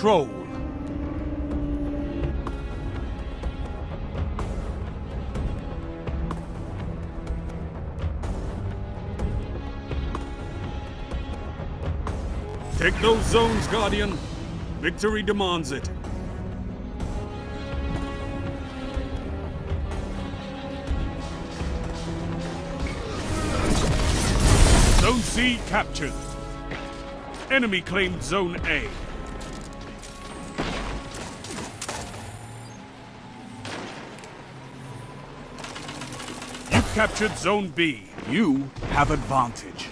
control. Take those zones, Guardian. Victory demands it. Zone C captured. Enemy claimed Zone A. You captured Zone B. You have advantage.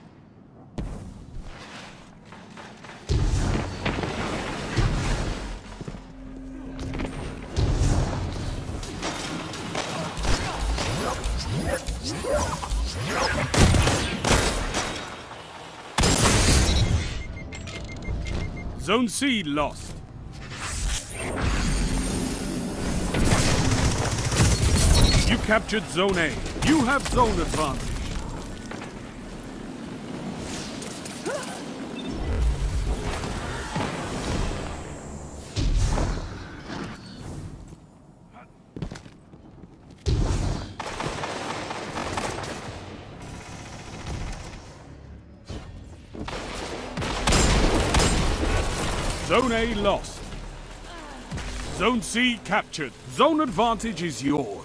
Zone C lost. You captured Zone A. You have zone advantage. Zone A lost. Zone C captured. Zone advantage is yours.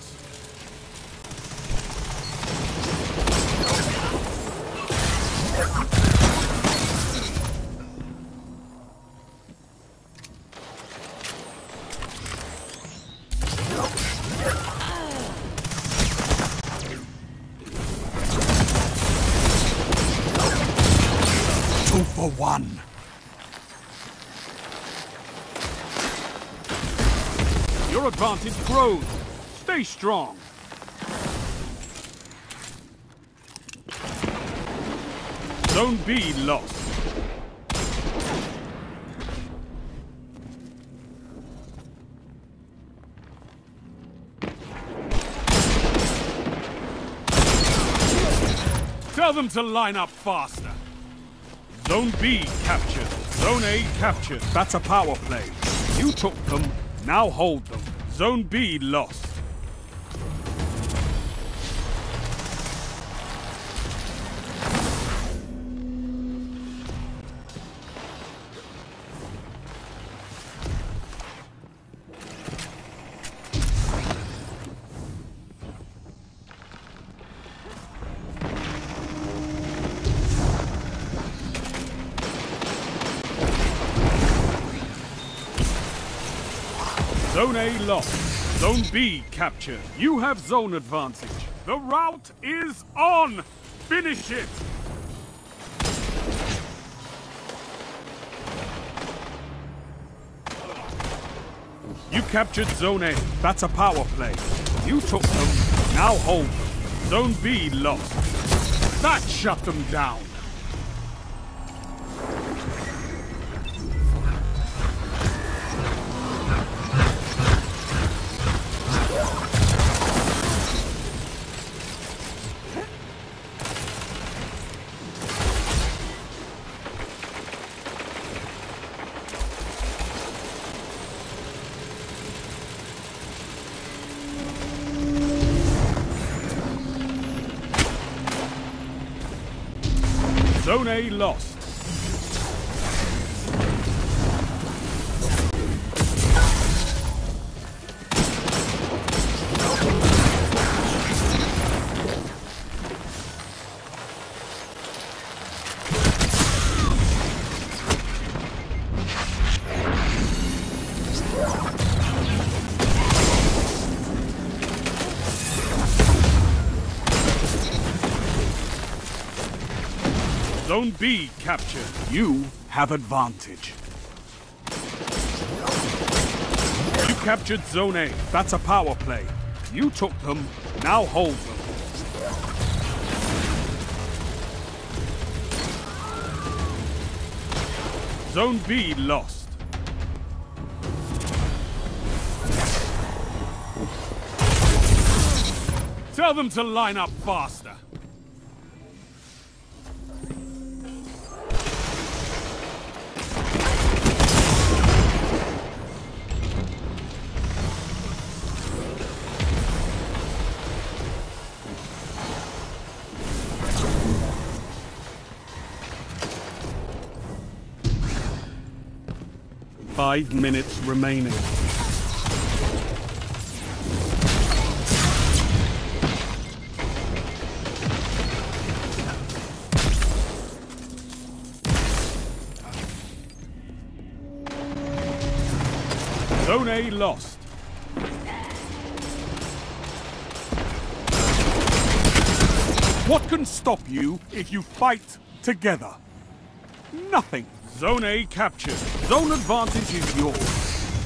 Two for one. Your advantage grows. Stay strong. Zone B lost. Tell them to line up faster. Zone B captured. Zone A captured. That's a power play. You took them. Now hold them. Zone B lost. Zone A lost. Zone B captured. You have zone advantage. The rout is on! Finish it! You captured Zone A. That's a power play. You took them. Now hold them. Zone B lost. That shut them down. Zone A lost. Zone B captured. You have advantage. You captured Zone A. That's a power play. You took them. Now hold them. Zone B lost. Tell them to line up faster. 5 minutes remaining. Zone A lost. What can stop you if you fight together? Nothing. Zone A captured. Zone advantage is yours.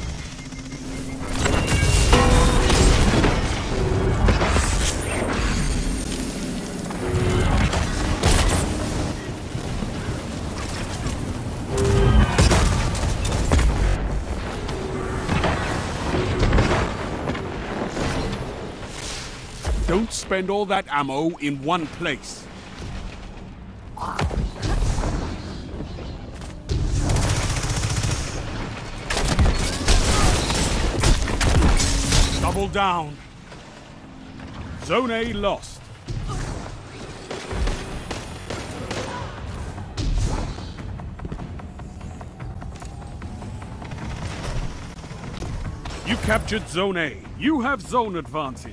Don't spend all that ammo in one place. Double down. Zone A lost. You captured Zone A. You have zone advantage.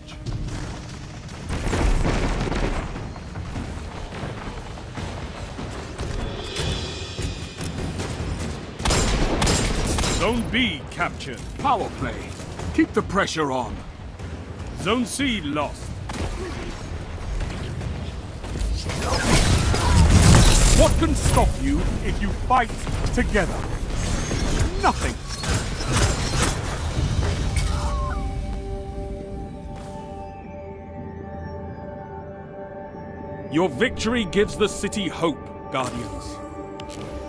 Zone B captured. Power play. Keep the pressure on. Zone C lost. What can stop you if you fight together? Nothing. Your victory gives the city hope, Guardians.